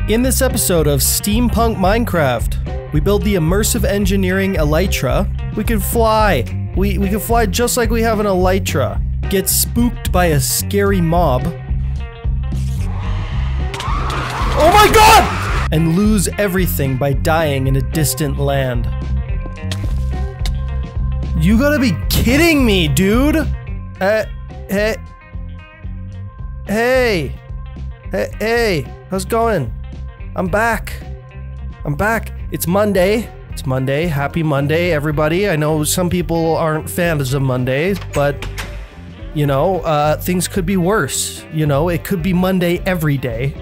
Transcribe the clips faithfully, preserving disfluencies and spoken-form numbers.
In this episode of Steampunk Minecraft, we build the immersive engineering elytra. We can fly. We, we can fly just like we have an elytra. Get spooked by a scary mob. Oh my god! And lose everything by dying in a distant land. You gotta be kidding me, dude! Uh, hey. Hey. Hey, hey. How's it going? I'm back. I'm back. It's Monday. It's Monday. Happy Monday, everybody. I know some people aren't fans of Mondays, but, you know, uh, things could be worse. You know, it could be Monday every day.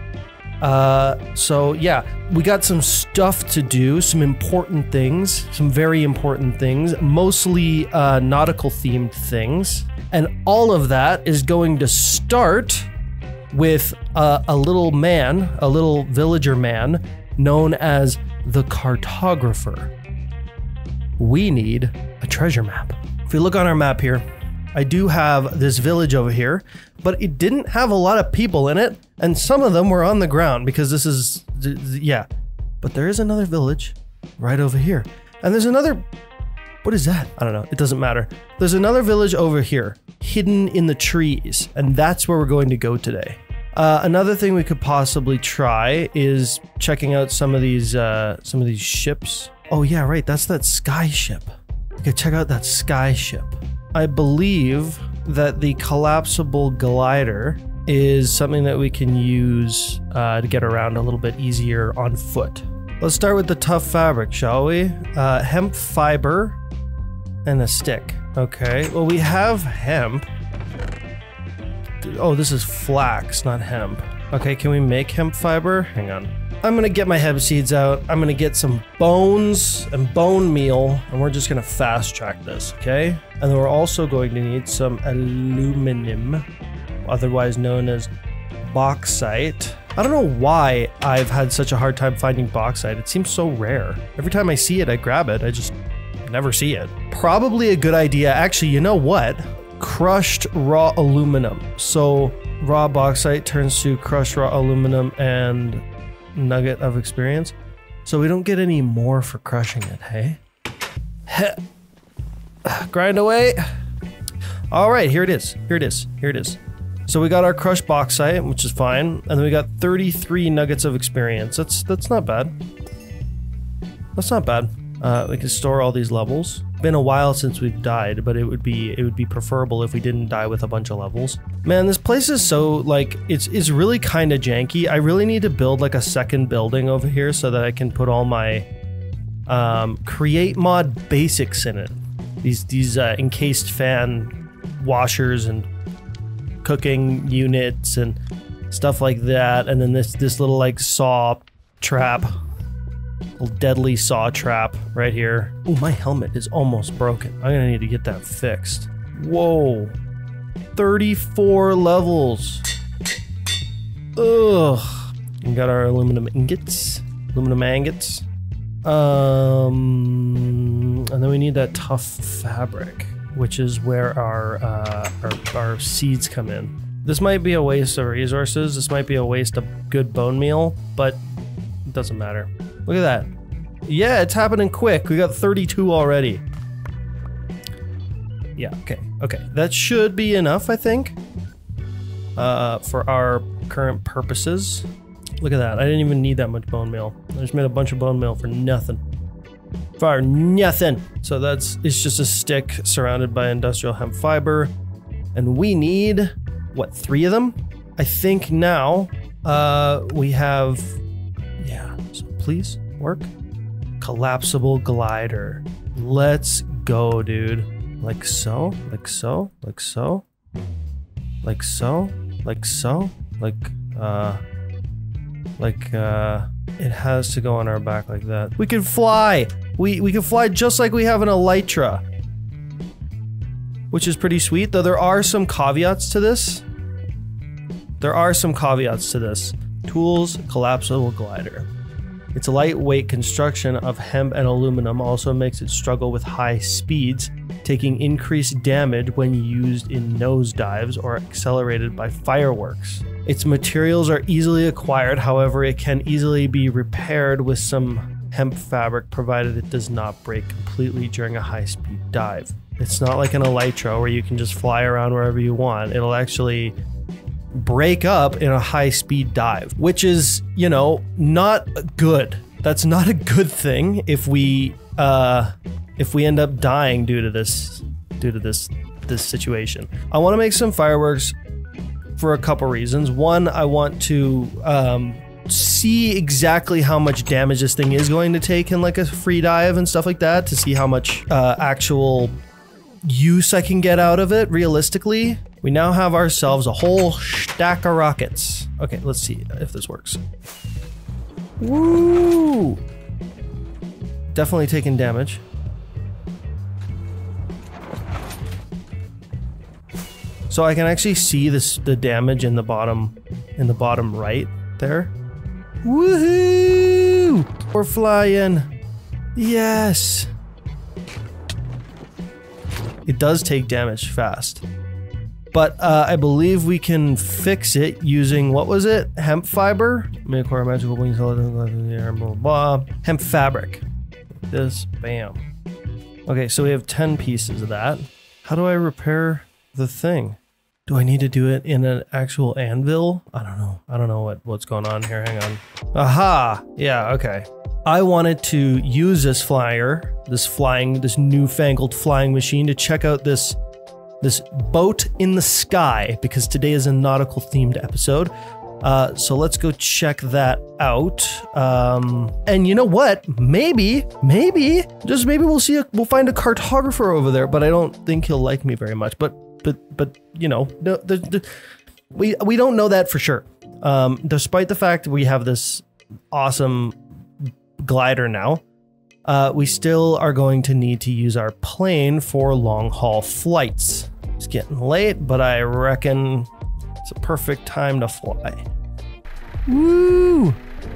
Uh, so yeah, we got some stuff to do, some important things, some very important things, mostly, uh, nautical themed things. And all of that is going to start with uh, a little man, a little villager man, known as the cartographer. We need a treasure map. If we look on our map here, I do have this village over here, but it didn't have a lot of people in it, and some of them were on the ground because this is, yeah. But there is another village right over here. And there's another, what is that? I don't know, it doesn't matter. There's another village over here, hidden in the trees, and that's where we're going to go today. Uh, another thing we could possibly try is checking out some of these, uh, some of these ships. Oh yeah, right, that's that sky ship. We could check out that sky ship. I believe that the collapsible glider is something that we can use uh, to get around a little bit easier on foot. Let's start with the tough fabric, shall we? Uh, hemp fiber and a stick. Okay, well we have hemp. Oh, this is flax, not hemp. Okay, can we make hemp fiber? Hang on. I'm gonna get my hemp seeds out. I'm gonna get some bones and bone meal, and we're just gonna fast track this, okay? And then we're also going to need some aluminum, otherwise known as bauxite. I don't know why I've had such a hard time finding bauxite. It seems so rare. Every time I see it, I grab it. I just never see it. Probably a good idea. Actually, you know what? Crushed raw aluminum. So raw bauxite turns to crushed raw aluminum and nugget of experience. So we don't get any more for crushing it, hey? Heh. Grind away. All right, here it is. Here it is. Here it is. So we got our crushed bauxite, which is fine, and then we got thirty-three nuggets of experience. That's that's not bad. That's not bad. Uh, we can store all these levels. Been a while since we've died, but it would be it would be preferable if we didn't die with a bunch of levels. Man, this place is so like it's it's really kind of janky. I really need to build like a second building over here so that I can put all my um, create mod basics in it. These these uh, encased fan washers and cooking units and stuff like that, and then this this little like saw trap. Little deadly saw trap right here. Oh, my helmet is almost broken. I'm gonna need to get that fixed. Whoa. thirty-four levels. Ugh. We got our aluminum ingots. Aluminum ingots. Um, and then we need that tough fabric, which is where our, uh, our, our seeds come in. This might be a waste of resources. This might be a waste of good bone meal, but it doesn't matter. Look at that. Yeah, it's happening quick. We got thirty-two already. Yeah, okay, okay. That should be enough, I think, uh, for our current purposes. Look at that. I didn't even need that much bone meal. I just made a bunch of bone meal for nothing. For nothing. So that's, it's just a stick surrounded by industrial hemp fiber. And we need, what, three of them? I think now, uh, we have, yeah, so please work. Collapsible glider. Let's go, dude. Like so, like so, like so, like so, like so, like, uh, like, uh, it has to go on our back like that. We can fly! We, we can fly just like we have an elytra. Which is pretty sweet, though there are some caveats to this. There are some caveats to this. Tools, collapsible glider. Its lightweight construction of hemp and aluminum also makes it struggle with high speeds, taking increased damage when used in nosedives or accelerated by fireworks. Its materials are easily acquired, however, it can easily be repaired with some hemp fabric provided it does not break completely during a high-speed dive. It's not like an elytra where you can just fly around wherever you want. It'll actually break up in a high-speed dive, which is, you know, not good. That's not a good thing if we uh if we end up dying due to this due to this this situation. I want to make some fireworks for a couple reasons. One, I want to um see exactly how much damage this thing is going to take in like a free dive and stuff like that, to see how much uh, actual use I can get out of it realistically. We now have ourselves a whole stack of rockets. Okay, let's see if this works. Woo! Definitely taking damage. So I can actually see this the damage in the bottom in the bottom right there. Woohoo! We're flying. Yes. It does take damage fast. But uh, I believe we can fix it using, what was it? Hemp fiber? May acquire magical wings, blah, blah, blah. Hemp fabric. This, bam. Okay, so we have ten pieces of that. How do I repair the thing? Do I need to do it in an actual anvil? I don't know. I don't know what, what's going on here. Hang on. Aha! Yeah, okay. I wanted to use this flyer, this flying, this newfangled flying machine to check out this, this boat in the sky, because today is a nautical themed episode. Uh, so let's go check that out. Um, and you know what? Maybe, maybe, just maybe we'll see, a, we'll find a cartographer over there, but I don't think he'll like me very much. But But, but you know, the, the, the, we, we don't know that for sure. Um, despite the fact we have this awesome glider now, uh, we still are going to need to use our plane for long haul flights. It's getting late, but I reckon it's a perfect time to fly. Woo!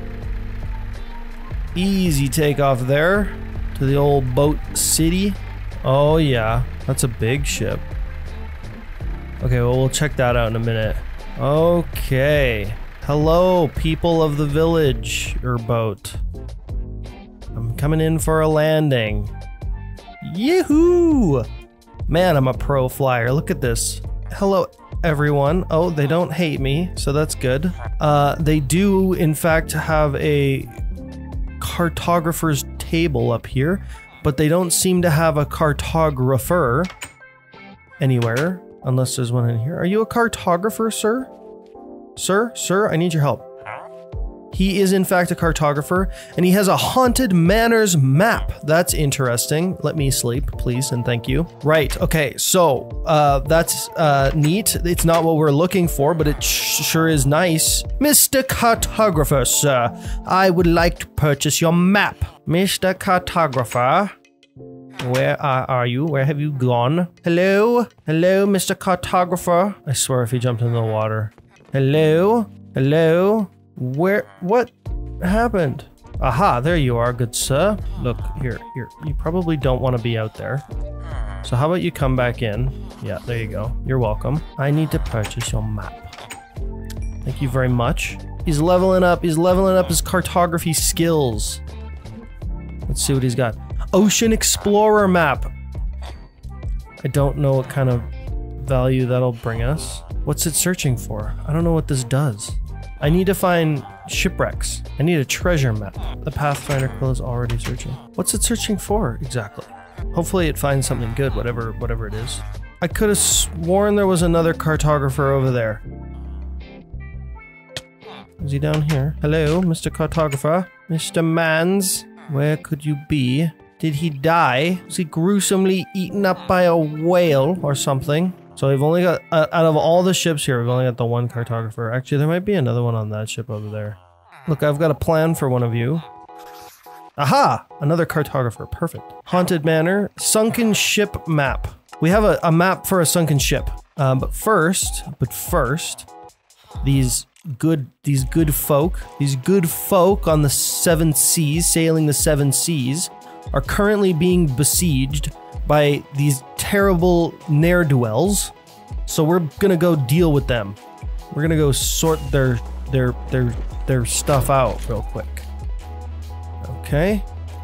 Easy takeoff there to the old boat city. Oh yeah, that's a big ship. Okay, well, we'll check that out in a minute. Okay. Hello, people of the village, or boat. I'm coming in for a landing. Yee-hoo! Man, I'm a pro flyer. Look at this. Hello, everyone. Oh, they don't hate me, so that's good. Uh, they do, in fact, have a cartographer's table up here, but they don't seem to have a cartographer anywhere. Unless there's one in here. Are you a cartographer, sir? Sir? Sir, I need your help. He is in fact a cartographer, and he has a haunted manors map. That's interesting. Let me sleep, please, and thank you. Right, okay, so uh, that's uh, neat. It's not what we're looking for, but it sh sure is nice. Mister Cartographer, sir, I would like to purchase your map. Mister Cartographer, where are, are you? Where have you gone? Hello? Hello, Mister Cartographer? I swear if he jumped into the water. Hello? Hello? Where? What happened? Aha, there you are, good sir. Look, here, here. You probably don't want to be out there. So how about you come back in? Yeah, there you go. You're welcome. I need to purchase your map. Thank you very much. He's leveling up. He's leveling up his cartography skills. Let's see what he's got. Ocean Explorer map. I don't know what kind of value that'll bring us. What's it searching for? I don't know what this does. I need to find shipwrecks. I need a treasure map. The Pathfinder quill is already searching. What's it searching for exactly? Hopefully it finds something good, whatever whatever it is. I could have sworn there was another cartographer over there. Is he down here? Hello, Mister Cartographer? Mister Mans? Where could you be? Did he die? Was he gruesomely eaten up by a whale or something? So we've only got, uh, out of all the ships here, we've only got the one cartographer. Actually, there might be another one on that ship over there. Look, I've got a plan for one of you. Aha! Another cartographer. Perfect. Haunted Manor. Sunken ship map. We have a, a map for a sunken ship. Um, but first, but first, these good, these good folk, these good folk on the seven seas, sailing the seven seas, are currently being besieged by these terrible ne'er-do-wells. So we're gonna go deal with them. We're gonna go sort their their their their stuff out real quick. Okay.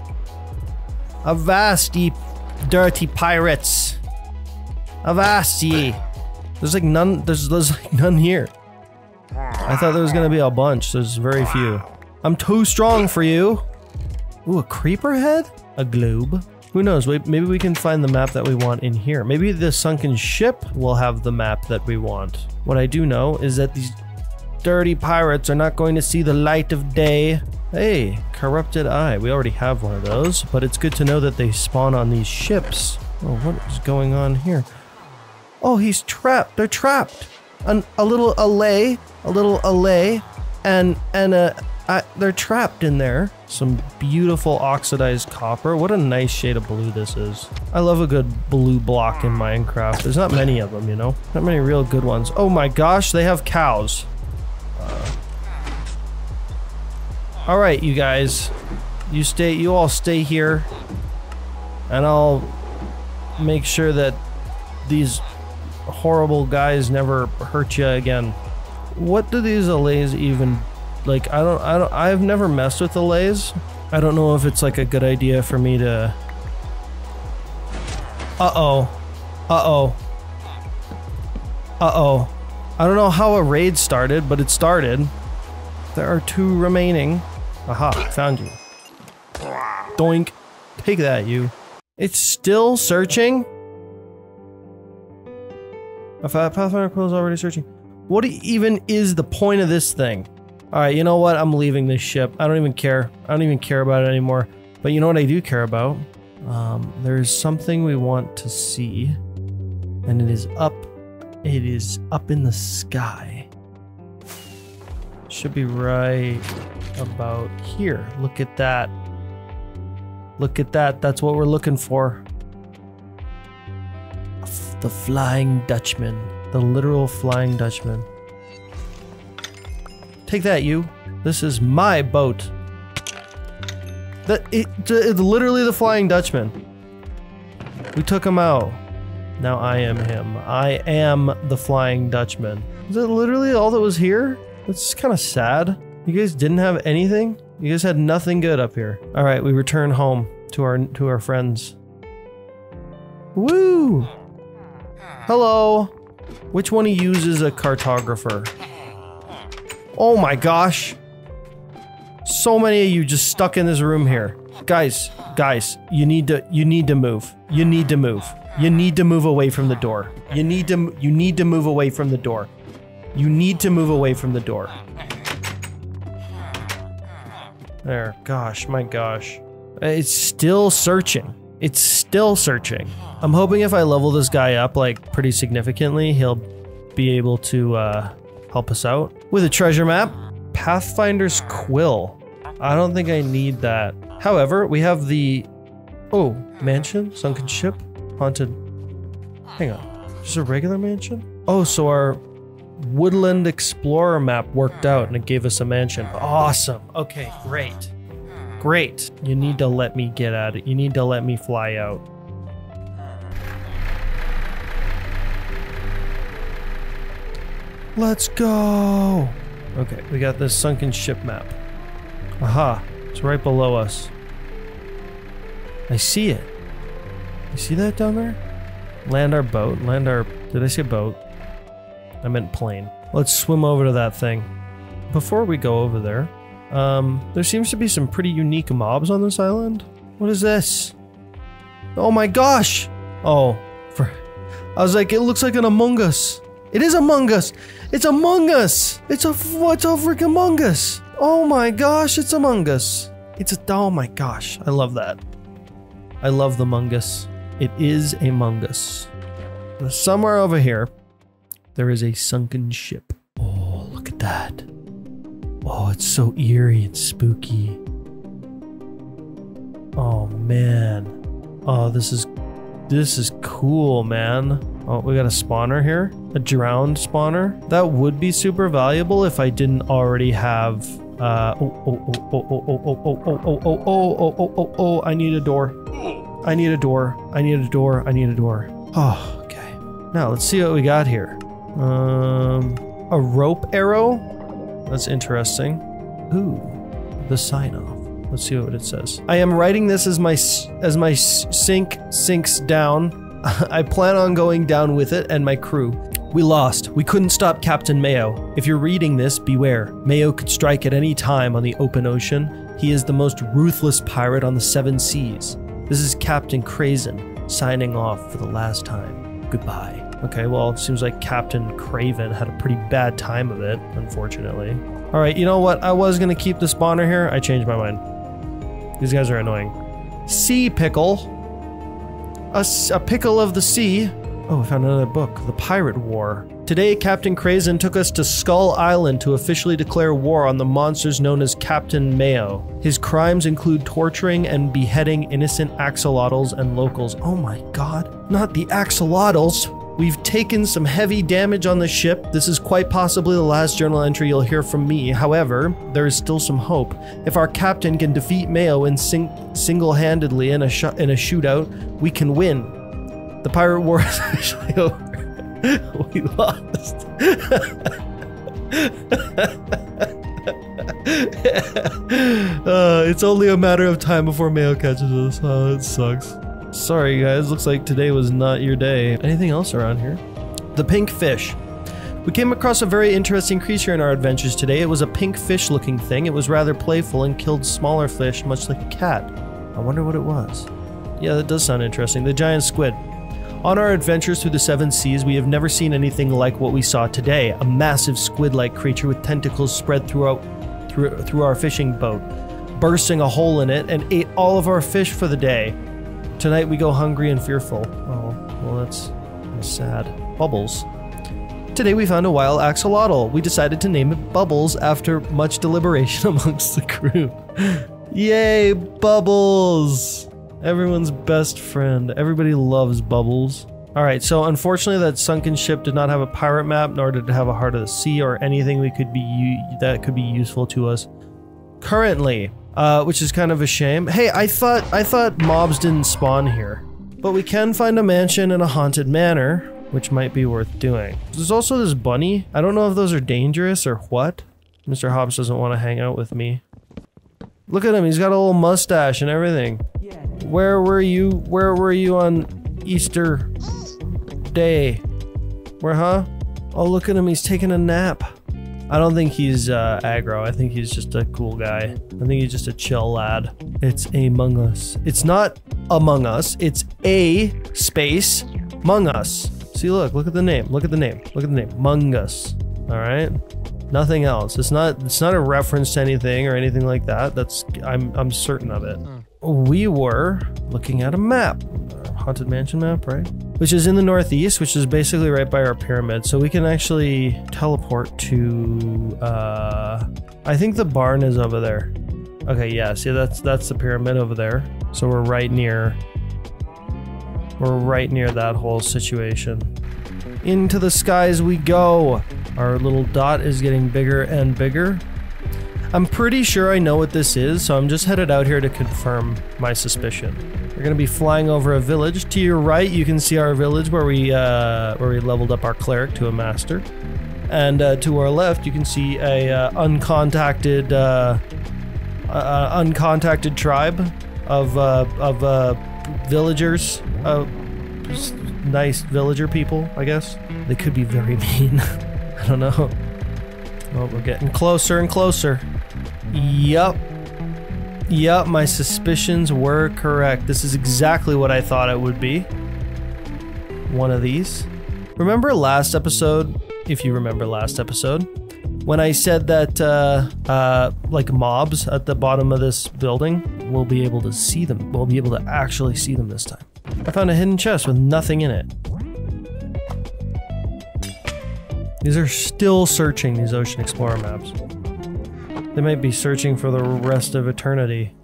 Avast, ye dirty pirates! Avast, ye! There's like none. There's there's like none here. I thought there was gonna be a bunch. There's very few. I'm too strong for you. Ooh, a creeper head? A globe? Who knows? Maybe we can find the map that we want in here. Maybe the sunken ship will have the map that we want. What I do know is that these dirty pirates are not going to see the light of day. Hey, corrupted eye. We already have one of those, but it's good to know that they spawn on these ships. Oh, what is going on here? Oh, he's trapped. They're trapped. An, a little allay, a little allay, and and a. Uh, they're trapped in there. Some beautiful oxidized copper. What a nice shade of blue this is. I love a good blue block in Minecraft. There's not many of them, you know? Not many real good ones. Oh my gosh, they have cows. Uh, all right, you guys. You stay, you all stay here. And I'll make sure that these horrible guys never hurt you again. What do these allays even Like, I don't, I don't, I've never messed with the lays. I don't know if it's like a good idea for me to... Uh-oh. Uh-oh. Uh-oh. I don't know how a raid started, but it started. There are two remaining. Aha, found you. Doink. Take that, you. It's still searching? A Pathfinder Quill is already searching. What even is the point of this thing? Alright, you know what? I'm leaving this ship. I don't even care. I don't even care about it anymore. But you know what I do care about? Um, there's something we want to see. And it is up. It is up in the sky. Should be right about here. Look at that. Look at that. That's what we're looking for. The Flying Dutchman. The literal Flying Dutchman. Take that, you. This is my boat. That it, it's literally the Flying Dutchman. We took him out. Now I am him. I am the Flying Dutchman. Is it literally all that was here? It's kind of sad. You guys didn't have anything? You guys had nothing good up here. All right, we return home to our to our friends. Woo! Hello. Which one of you is a cartographer? Oh my gosh. So many of you just stuck in this room here. Guys, guys, you need to you need to move. You need to move. You need to move away from the door. You need to you need to move away from the door. You need to move away from the door. There, gosh, my gosh. It's still searching. It's still searching. I'm hoping if I level this guy up like pretty significantly, he'll be able to uh help us out with a treasure map. Pathfinder's Quill. I don't think I need that. However, we have the oh mansion, sunken ship, haunted. Hang on, just a regular mansion. Oh, so our Woodland Explorer map worked out and it gave us a mansion. Awesome. Okay, great, great. You need to let me get at it. You need to let me fly out. Let's go! Okay, we got this sunken ship map. Aha, it's right below us. I see it. You see that down there? Land our boat, land our... Did I say boat? I meant plane. Let's swim over to that thing. Before we go over there, um, there seems to be some pretty unique mobs on this island. What is this? Oh my gosh! Oh, for... I was like, it looks like an Among Us. It is Among Us! It's Among Us! It's a, it's a freaking Among Us! Oh my gosh, it's Among Us! It's a, oh my gosh, I love that. I love the Among Us. It is Among Us. Somewhere over here, there is a sunken ship. Oh, look at that. Oh, it's so eerie and spooky. Oh man. Oh, this is, this is cool, man. Oh, we got a spawner here. A drowned spawner. That would be super valuable if I didn't already have... Uh, oh, oh, oh, oh, oh, oh, oh, oh, oh, oh, oh, oh, oh, oh, oh, I need a door. I need a door. I need a door. I need a door. Oh, okay. Now, let's see what we got here. Um, A rope arrow? That's interesting. Ooh, the sign-off. Let's see what it says. I am writing this as my as my sink sinks down. I plan on going down with it and my crew. We lost. We couldn't stop Captain Mayo. If you're reading this, beware. Mayo could strike at any time on the open ocean. He is the most ruthless pirate on the seven seas. This is Captain Crazen signing off for the last time. Goodbye. Okay, well, it seems like Captain Craven had a pretty bad time of it, unfortunately. All right, you know what? I was gonna keep the spawner here. I changed my mind. These guys are annoying. Sea pickle. A, a pickle of the sea. Oh, I found another book. The Pirate War. Today, Captain Crazen took us to Skull Island to officially declare war on the monsters known as Captain Mayo. His crimes include torturing and beheading innocent axolotls and locals. Oh my god. Not the axolotls. We've taken some heavy damage on the ship. This is quite possibly the last journal entry you'll hear from me. However, there is still some hope. If our captain can defeat Mayo in sing single-handedly in a sh in a shootout, we can win. The pirate war is actually over. We lost. uh, it's only a matter of time before Mayo catches us. Oh, it sucks. Sorry guys, looks like today was not your day. Anything else around here? The pink fish. We came across a very interesting creature in our adventures today. It was a pink fish looking thing. It was rather playful and killed smaller fish, much like a cat. I wonder what it was. Yeah, that does sound interesting. The giant squid. On our adventures through the seven seas, we have never seen anything like what we saw today. A massive squid-like creature with tentacles spread throughout through, through our fishing boat, bursting a hole in it and ate all of our fish for the day. Tonight we go hungry and fearful. Oh, well that's, that's sad. Bubbles. Today we found a wild axolotl. We decided to name it Bubbles after much deliberation amongst the crew. Yay, Bubbles! Everyone's best friend. Everybody loves Bubbles. Alright, so unfortunately that sunken ship did not have a pirate map, nor did it have a Heart of the Sea or anything we could be that could be useful to us currently. Uh, which is kind of a shame. Hey, I thought I thought mobs didn't spawn here. But we can find a mansion and a haunted manor, which might be worth doing. There's also this bunny. I don't know if those are dangerous or what. Mister Hobbs doesn't want to hang out with me. Look at him, he's got a little mustache and everything. Where were you, where were you on Easter Day? Where, huh? Oh, look at him, he's taking a nap. I don't think he's uh, aggro. I think he's just a cool guy. I think he's just a chill lad. It's Among Us. It's not Among Us. It's a space Among Us. See, look, look at the name. Look at the name. Look at the name. Among Us. All right. Nothing else. It's not. It's not a reference to anything or anything like that. That's. I'm. I'm certain of it. Hmm. We were looking at a map. Haunted Mansion map, right? Which is in the northeast, which is basically right by our pyramid. So we can actually teleport to, uh, I think the barn is over there. Okay, yeah, see that's, that's the pyramid over there. So we're right near, we're right near that whole situation. Into the skies we go. Our little dot is getting bigger and bigger. I'm pretty sure I know what this is, so I'm just headed out here to confirm my suspicion. We're gonna be flying over a village. To your right, you can see our village where we uh, where we leveled up our cleric to a master, and uh, to our left, you can see a uh, uncontacted uh, uh, uncontacted tribe of uh, of uh, villagers, uh, nice villager people, I guess. They could be very mean. I don't know. Oh, we're getting closer and closer. Yup. Yup, my suspicions were correct. This is exactly what I thought it would be. One of these. Remember last episode, if you remember last episode, when I said that, uh, uh, like mobs at the bottom of this building, we'll be able to see them. We'll be able to actually see them this time. I found a hidden chest with nothing in it. These are still searching, these Ocean Explorer maps. They might be searching for the rest of eternity.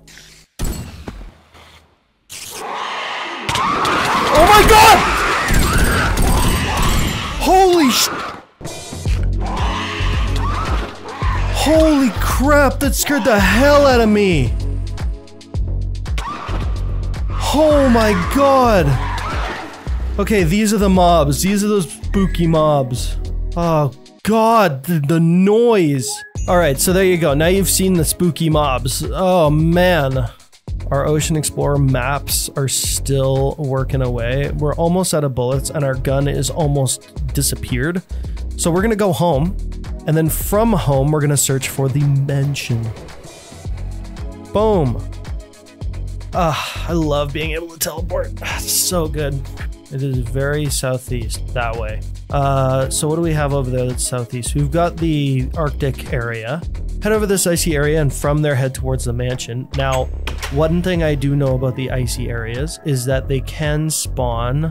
Oh my god! Holy sh- Holy crap, that scared the hell out of me! Oh my god! Okay, these are the mobs. These are those spooky mobs. Oh god, the, the noise. All right, so there you go. Now you've seen the spooky mobs. Oh man. Our Ocean Explorer maps are still working away. We're almost out of bullets and our gun is almost disappeared. So we're gonna go home, and then from home, we're gonna search for the mansion. Boom. Ah, I love being able to teleport. It's so good. It is very southeast, that way. Uh, so what do we have over there that's southeast? We've got the Arctic area. Head over this icy area and from there head towards the mansion. Now, one thing I do know about the icy areas is that they can spawn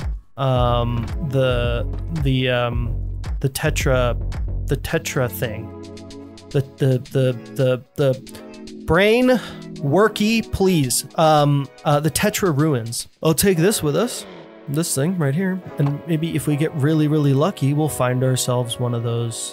um, the the um, the tetra the tetra thing. The the the the the brain worky, please. Um, uh, the tetra ruins. I'll take this with us. This thing right here, and maybe if we get really really lucky, we'll find ourselves one of those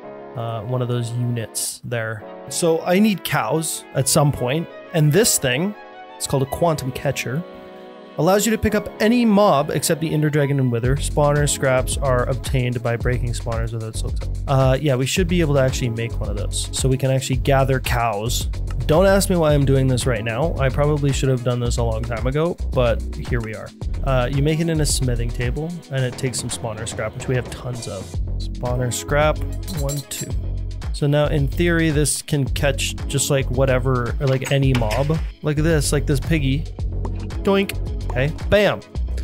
uh, one of those units there. So I need cows at some point, and this thing, it's called a quantum catcher, allows you to pick up any mob except the Ender Dragon and Wither. Spawner scraps are obtained by breaking spawners without silk. Uh, yeah, we should be able to actually make one of those, so we can actually gather cows. Don't ask me why I'm doing this right now. I probably should have done this a long time ago, but here we are. Uh, you make it in a smithing table, and it takes some spawner scrap, which we have tons of. Spawner scrap, one, two. So now, in theory, this can catch just like whatever, or like any mob. Like this, like this piggy. Doink. Okay, bam.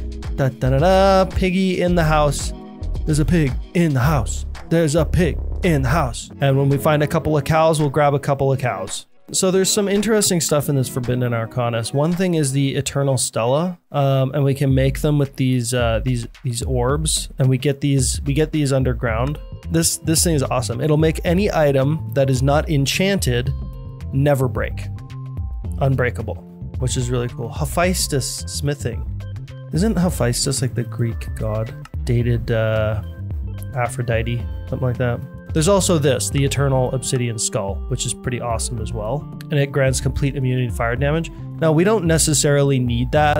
Da da da da, piggy in the house. There's a pig in the house. There's a pig in the house. And when we find a couple of cows, we'll grab a couple of cows. So there's some interesting stuff in this Forbidden Arcanus. One thing is the Eternal Stella, um, and we can make them with these uh, these these orbs, and we get these we get these underground. This this thing is awesome. It'll make any item that is not enchanted never break, unbreakable, which is really cool. Hephaestus smithing. Isn't Hephaestus like the Greek god? Dated uh, Aphrodite, something like that. There's also this, the Eternal Obsidian Skull, which is pretty awesome as well. And it grants complete immunity to fire damage. Now, we don't necessarily need that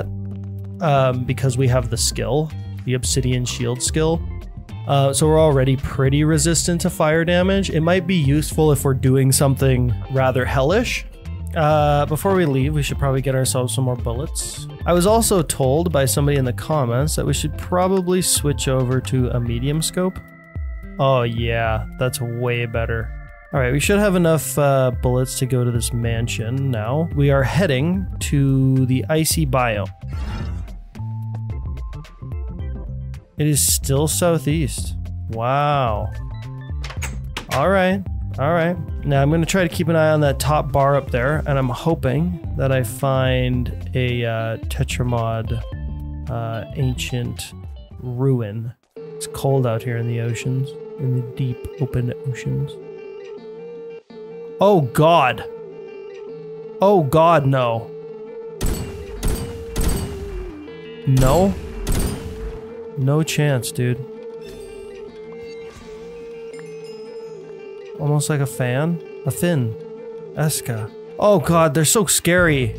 um, because we have the skill, the Obsidian Shield skill. Uh, so we're already pretty resistant to fire damage. It might be useful if we're doing something rather hellish. Uh, before we leave, we should probably get ourselves some more bullets. I was also told by somebody in the comments that we should probably switch over to a medium scope. Oh yeah, that's way better. All right, we should have enough uh, bullets to go to this mansion now. We are heading to the icy biome. It is still southeast. Wow. All right, all right. Now I'm gonna try to keep an eye on that top bar up there, and I'm hoping that I find a uh, Tetramod uh, ancient ruin. It's cold out here in the oceans. In the deep, open oceans. Oh god! Oh god, no. No? No chance, dude. Almost like a fan? A fin. Esca. Oh god, they're so scary.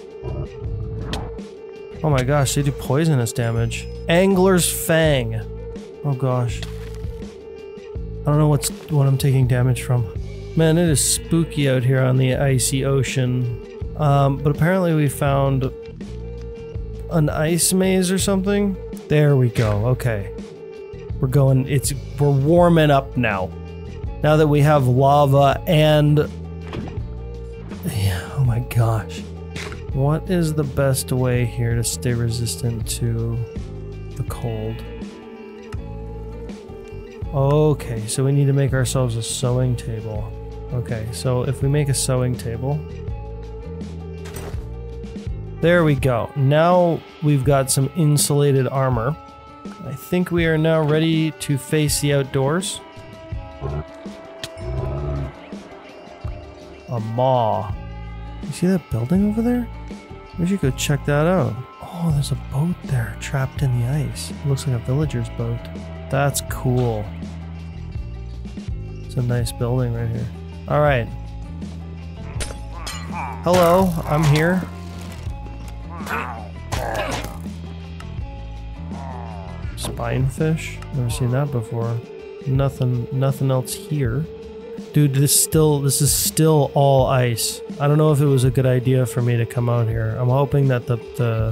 Oh my gosh, they do poisonous damage. Angler's Fang. Oh gosh. I don't know what's what I'm taking damage from. Man, it is spooky out here on the icy ocean. Um, but apparently we found an ice maze or something. There we go. Okay, we're going. It's we're warming up now. Now that we have lava and yeah, oh my gosh, what is the best way here to stay resistant to the cold? Okay, so we need to make ourselves a sewing table. Okay, so if we make a sewing table... There we go. Now we've got some insulated armor. I think we are now ready to face the outdoors. A maw. You see that building over there? We should go check that out. Oh, there's a boat there, trapped in the ice. It looks like a villager's boat. That's cool. It's a nice building right here. All right. Hello, I'm here. Spinefish? Never seen that before. Nothing, nothing else here. Dude, this still, this is still all ice. I don't know if it was a good idea for me to come out here. I'm hoping that the, the,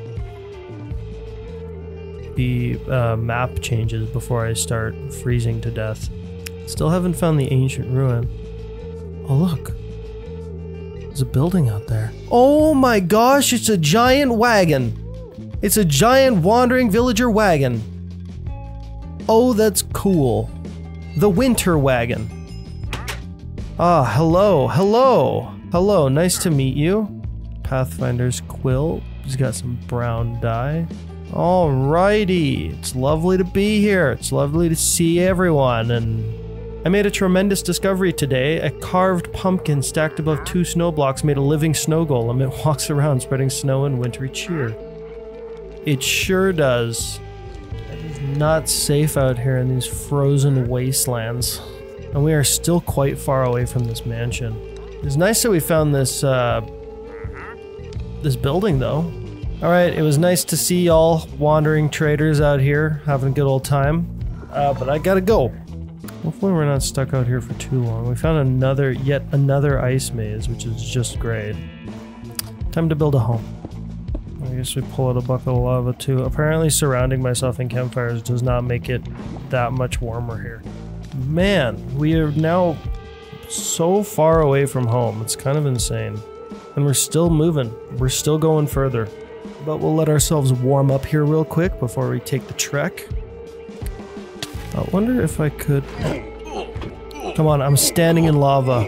the uh, map changes before I start freezing to death. Still haven't found the ancient ruin. Oh, look. There's a building out there. Oh my gosh, it's a giant wagon. It's a giant wandering villager wagon. Oh, that's cool. The winter wagon. Ah, hello, hello, hello, nice to meet you. Pathfinder's quill. He's got some brown dye. Alrighty, it's lovely to be here. It's lovely to see everyone, and I made a tremendous discovery today. A carved pumpkin stacked above two snow blocks made a living snow golem. It walks around spreading snow and wintry cheer. It sure does. It is not safe out here in these frozen wastelands. And we are still quite far away from this mansion. It's nice that we found this, uh, this building though. Alright, it was nice to see y'all wandering traders out here having a good old time. Uh, but I gotta go. Hopefully we're not stuck out here for too long. We found another, yet another ice maze, which is just great. Time to build a home. I guess we pull out a bucket of lava too. Apparently surrounding myself in campfires does not make it that much warmer here. Man, we are now so far away from home. It's kind of insane. And we're still moving. We're still going further. But we'll let ourselves warm up here real quick before we take the trek. I wonder if I could... Come on, I'm standing in lava.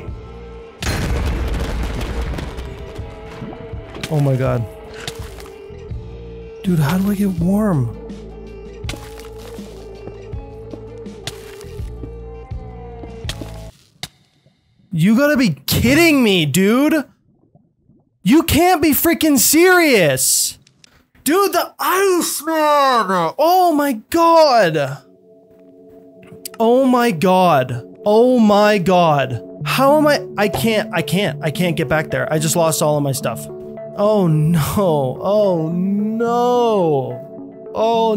Oh my god. Dude, how do I get warm? You gotta be kidding me, dude! You can't be freaking serious! Dude, the Iceman! Oh my god! Oh my god. Oh my god. How am I- I can't, I can't, I can't get back there. I just lost all of my stuff. Oh no. Oh no. Oh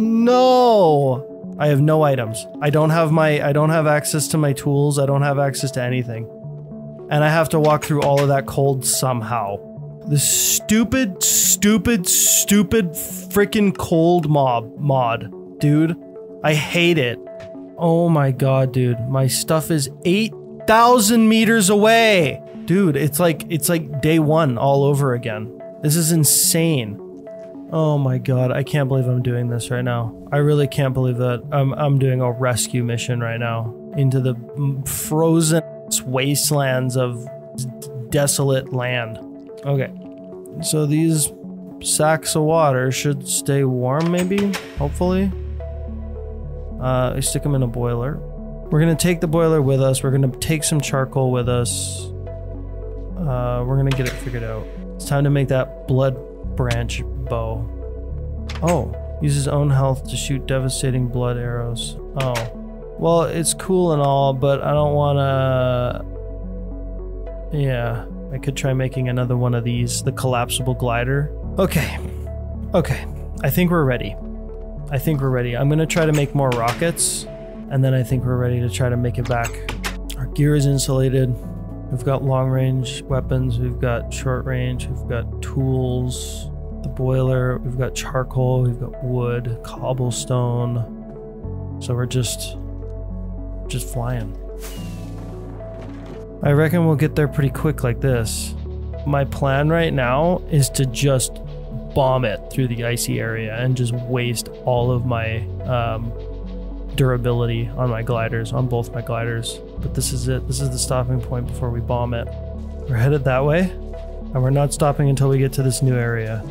no. I have no items. I don't have my- I don't have access to my tools. I don't have access to anything. And I have to walk through all of that cold somehow. This stupid, stupid, stupid freaking cold mob mod. Dude, I hate it. Oh my god, dude. My stuff is eight thousand meters away. Dude, it's like, it's like day one all over again. This is insane. Oh my god, I can't believe I'm doing this right now. I really can't believe that I'm, I'm doing a rescue mission right now into the frozen wastelands of desolate land. Okay, so these sacks of water should stay warm maybe, hopefully. Uh, I stick them in a boiler. We're gonna take the boiler with us. We're gonna take some charcoal with us. Uh, we're gonna get it figured out. It's time to make that blood branch bow. Oh, uses own health to shoot devastating blood arrows. Oh, well, it's cool and all, but I don't wanna... Yeah, I could try making another one of these, the collapsible glider. Okay, okay, I think we're ready. I think we're ready. I'm gonna try to make more rockets, and then I think we're ready to try to make it back. Our gear is insulated. We've got long range weapons, we've got short range, we've got tools, the boiler, we've got charcoal, we've got wood, cobblestone. So we're just, just flying. I reckon we'll get there pretty quick like this. My plan right now is to just bomb it through the icy area and just waste all of my um, durability on my gliders, on both my gliders. But this is it. This is the stopping point before we bomb it. We're headed that way, and we're not stopping until we get to this new area.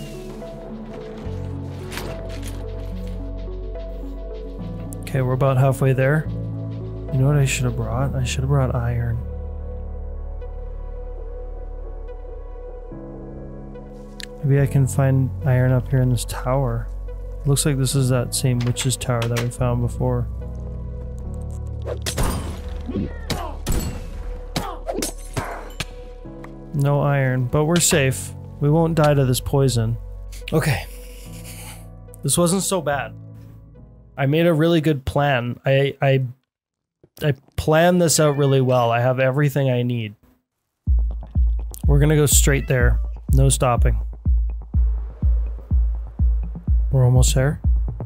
Okay, we're about halfway there. You know what I should have brought? I should have brought iron. Maybe I can find iron up here in this tower. Looks like this is that same witch's tower that we found before. No iron, but we're safe. We won't die to this poison. Okay. This wasn't so bad. I made a really good plan. I, I I planned this out really well. I have everything I need. We're gonna go straight there. No stopping. We're almost there.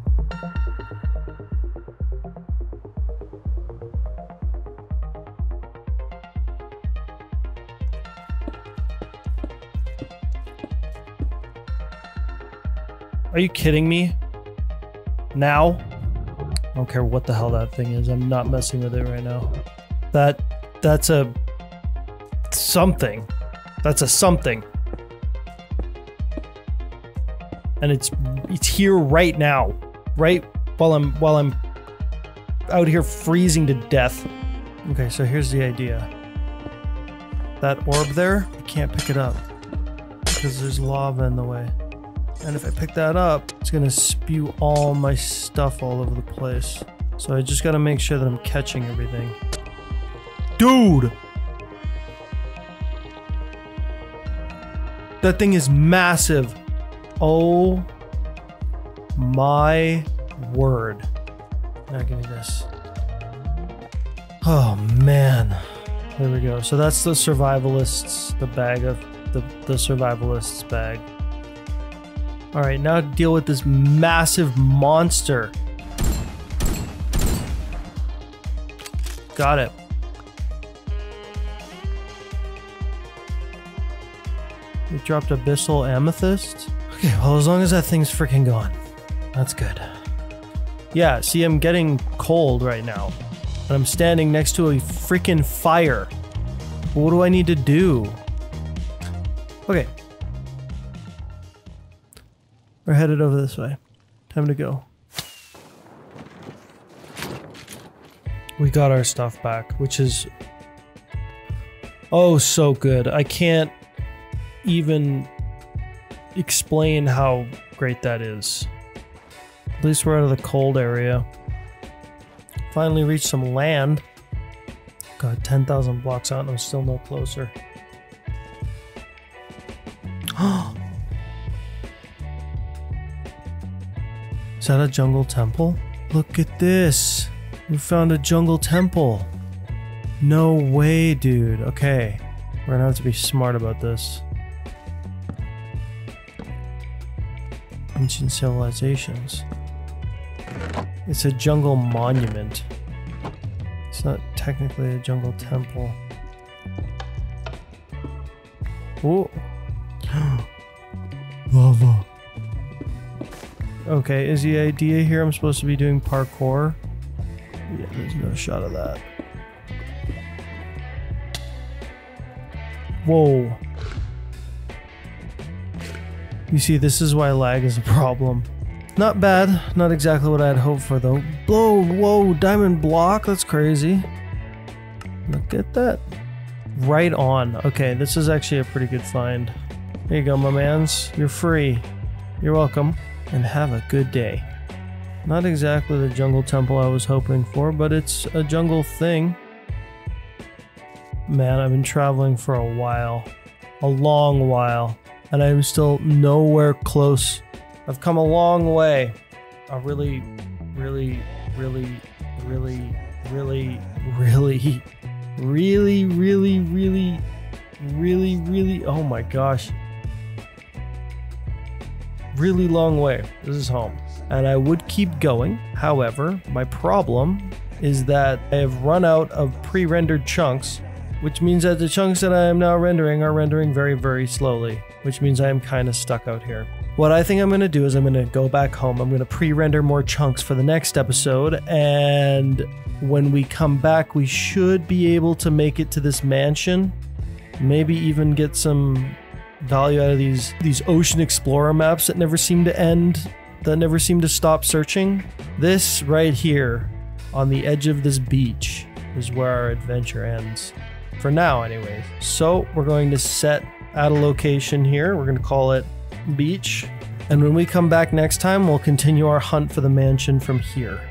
Are you kidding me? Now? I don't care what the hell that thing is. I'm not messing with it right now. That, that's a something. That's a something. And it's it's here right now. Right while I'm while I'm out here freezing to death. Okay, so here's the idea. That orb there, I can't pick it up because there's lava in the way. And if I pick that up, it's gonna spew all my stuff all over the place. So I just gotta make sure that I'm catching everything. Dude! That thing is massive. Oh my word. Now give me this. Oh man. There we go. So that's the survivalists, the bag of the, the survivalists bag. Alright, now to deal with this massive monster. Got it. We dropped Abyssal Amethyst. Okay, well, as long as that thing's freaking gone. That's good. Yeah, see, I'm getting cold right now. And I'm standing next to a freaking fire. What do I need to do? Okay. We're headed over this way. Time to go. We got our stuff back, which is... oh, so good. I can't even explain how great that is. At least we're out of the cold area. Finally reached some land. God, ten thousand blocks out and I'm still no closer. Is that a jungle temple? Look at this. We found a jungle temple. No way, dude. Okay. We're gonna have to be smart about this. Ancient civilizations. It's a jungle monument. It's not technically a jungle temple. Oh. Lava. Okay, is the idea here I'm supposed to be doing parkour? Yeah, there's no shot of that. Whoa. You see, this is why lag is a problem. Not bad. Not exactly what I had hoped for, though. Whoa, whoa, diamond block? That's crazy. Look at that. Right on. Okay, this is actually a pretty good find. There you go, my mans. You're free. You're welcome. And have a good day. Not exactly the jungle temple I was hoping for, but it's a jungle thing. Man, I've been traveling for a while. A long while. And I'm still nowhere close. I've come a long way. A really, really, really, really, really, really, really, really, really, really, really, oh my gosh. Really long way. This is home. And I would keep going. However, my problem is that I have run out of pre-rendered chunks, which means that the chunks that I am now rendering are rendering very, very slowly, which means I am kind of stuck out here. What I think I'm going to do is I'm going to go back home. I'm going to pre-render more chunks for the next episode, and when we come back, we should be able to make it to this mansion. Maybe even get some value out of these, these Ocean Explorer maps that never seem to end, that never seem to stop searching. This right here, on the edge of this beach, is where our adventure ends. For now, anyways. So, we're going to set at a location here. We're going to call it beach. And when we come back next time, we'll continue our hunt for the mansion from here.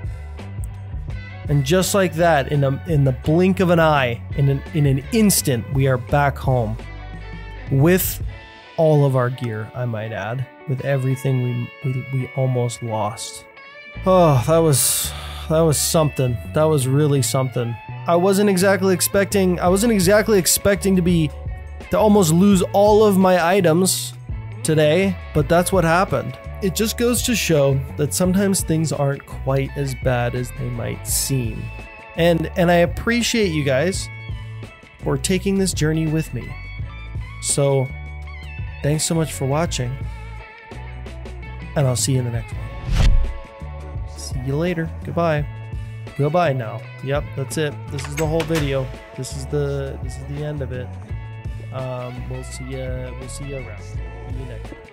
And just like that, in a in the blink of an eye, in an in an instant, we are back home. With all of our gear, I might add. With everything we we, we almost lost. Oh, that was that was something. That was really something. I wasn't exactly expecting, I wasn't exactly expecting to be, to almost lose all of my items today, but that's what happened. It just goes to show that sometimes things aren't quite as bad as they might seem. And, and I appreciate you guys for taking this journey with me. So, thanks so much for watching, and I'll see you in the next one. See you later. Goodbye. Goodbye now. Yep, that's it. This is the whole video. This is the this is the end of it. Um, we'll see you. We'll see you around. See you next time.